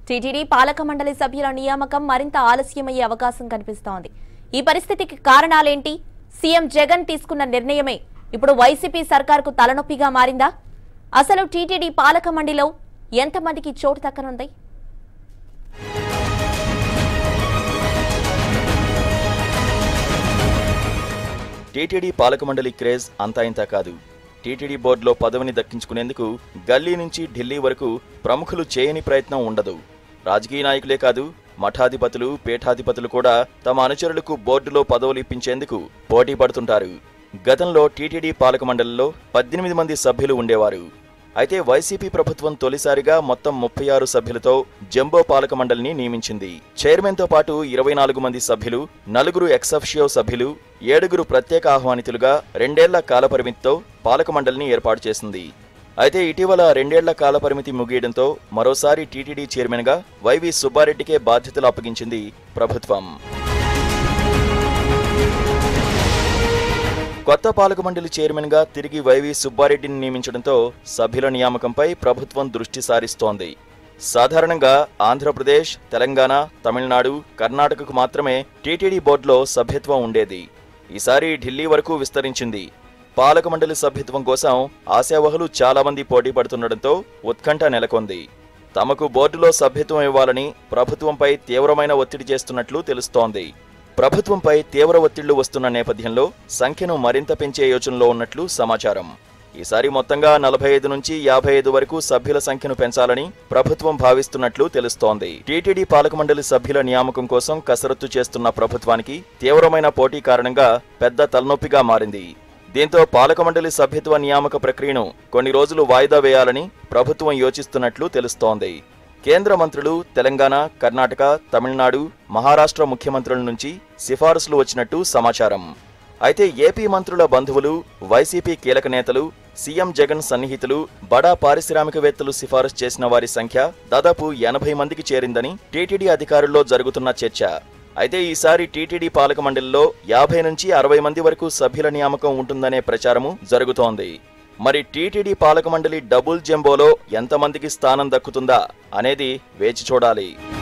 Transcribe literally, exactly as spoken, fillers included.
TTD పాలక మండలి సభ్యుల నియామకం మరింత ఆలస్యమయ్యే అవకాశం కనిపిస్తోంది. ఈ పరిస్థితికి కారణాలేంటి? సీఎం జగన్ తీసుకున్న నిర్ణయమే ఇప్పుడు వైసీపీ సర్కార్కు తలనొప్పిగా మారిందా? అసలు టీటీడీ పాలక మండలిలో ఎంతమందికి చోటు దక్కనుంది? టీటీడీ పాలక మండలి క్రేజ్ అంతా ఇంతా కాదు. టీటీడీ బోర్డులో పదవిని దక్కించుకునేందుకు గల్లీ నుంచి ఢిల్లీ వరకు ప్రముఖులు చేయని ప్రయత్నం ఉండదు. రాజకీయ నాయకులే కాదు, మఠాధిపతులు, పీఠాధిపతులు కూడా తమ అనుచరులకు బోర్డులో పదవులు ఇప్పించేందుకు పోటీ పడుతుంటారు. గతంలో టీటీడీ పాలక మండలిలో పద్దెనిమిది మంది సభ్యులు ఉండేవారు. అయితే వైసీపీ ప్రభుత్వం తొలిసారిగా మొత్తం ముప్పై ఆరు సభ్యులతో జంబో పాలక మండలిని నియమించింది. చైర్మన్తో పాటు ఇరవై నాలుగు మంది సభ్యులు, నలుగురు ఎక్సఫిషియో సభ్యులు, ఏడుగురు ప్రత్యేక ఆహ్వానితులుగా రెండేళ్ల కాలపరిమితితో పాలక మండలిని ఏర్పాటు చేసింది. అయితే ఇటీవల రెండేళ్ల కాలపరిమితి ముగియడంతో మరోసారి టీటీడీ చైర్మన్గా వైవి సుబ్బారెడ్డికే బాధ్యతలు అప్పగించింది ప్రభుత్వం. కొత్త పాలక మండలి చైర్మన్గా తిరిగి వైవి సుబ్బారెడ్డిని నియమించడంతో సభ్యుల నియామకంపై ప్రభుత్వం దృష్టి సారిస్తోంది. సాధారణంగా ఆంధ్రప్రదేశ్, తెలంగాణ, తమిళనాడు, కర్ణాటకకు మాత్రమే టీటీడీ బోర్డులో సభ్యత్వం ఉండేది. ఈసారి ఢిల్లీ వరకు విస్తరించింది. పాలక మండలి సభ్యత్వం కోసం ఆశావహులు చాలా మంది పోటీ పడుతుండటంతో ఉత్కంఠ నెలకొంది. తమకు బోర్డులో సభ్యత్వం ఇవ్వాలని ప్రభుత్వంపై తీవ్రమైన ఒత్తిడి చేస్తున్నట్లు తెలుస్తోంది. ప్రభుత్వంపై తీవ్ర ఒత్తిళ్లు వస్తున్న నేపథ్యంలో సంఖ్యను మరింత పెంచే యోచనలో ఉన్నట్లు సమాచారం. ఈసారి మొత్తంగా నలభై ఐదు నుంచి యాభై ఐదు వరకు సభ్యుల సంఖ్యను పెంచాలని ప్రభుత్వం భావిస్తున్నట్లు తెలుస్తోంది. టీటీడీ పాలక మండలి సభ్యుల నియామకం కోసం కసరత్తు చేస్తున్న ప్రభుత్వానికి తీవ్రమైన పోటీ కారణంగా పెద్ద తలనొప్పిగా మారింది. దీంతో పాలక మండలి సభ్యత్వ నియామక ప్రక్రియను కొన్ని రోజులు వాయిదా వేయాలని ప్రభుత్వం యోచిస్తున్నట్లు తెలుస్తోంది. కేంద్ర మంత్రులు తెలంగాణ, కర్ణాటక, తమిళనాడు, మహారాష్ట్ర ముఖ్యమంత్రుల నుంచి సిఫారసులు వచ్చినట్టు సమాచారం. అయితే ఏపీ మంత్రుల బంధువులు, వైసీపీ కీలక నేతలు, సీఎం జగన్ సన్నిహితులు, బడా పారిశ్రామికవేత్తలు సిఫారసు చేసిన వారి సంఖ్య దాదాపు ఎనభై మందికి చేరిందని టీటీడీ అధికారుల్లో జరుగుతున్న చర్చ. అయితే ఈసారి టీటీడీ పాలక మండలిలో యాభై నుంచి అరవై మంది వరకు సభ్యుల నియామకం ఉంటుందనే ప్రచారము జరుగుతోంది. మరి టీటీడీ పాలక మండలి డబుల్ జంబోలో ఎంతమందికి స్థానం దక్కుతుందా అనేది వేచి చూడాలి.